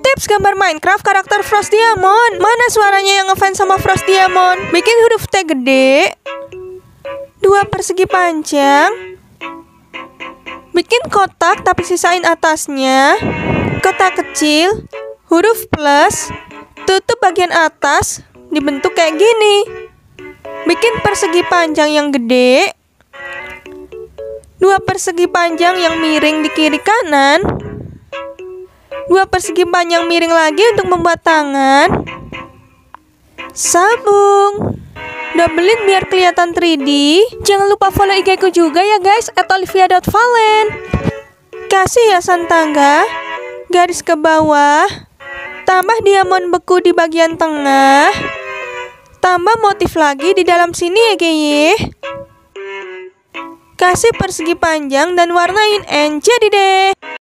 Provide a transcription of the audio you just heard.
Tips gambar Minecraft karakter Frost Diamond. Mana suaranya yang ngefans sama Frost Diamond? Bikin huruf T gede, 2 persegi panjang. Bikin kotak tapi sisain atasnya. Kotak kecil, huruf plus, tutup bagian atas, dibentuk kayak gini. Bikin persegi panjang yang gede, 2 persegi panjang yang miring di kiri kanan, 2 persegi panjang miring lagi untuk membuat tangan. Sambung. Doublein biar kelihatan 3D. Jangan lupa follow IG ku juga ya guys, @olivia.valen. Kasih hiasan tangga, garis ke bawah, tambah diamond beku di bagian tengah, tambah motif lagi di dalam sini ya guys. Kasih persegi panjang dan warnain, and jadi deh.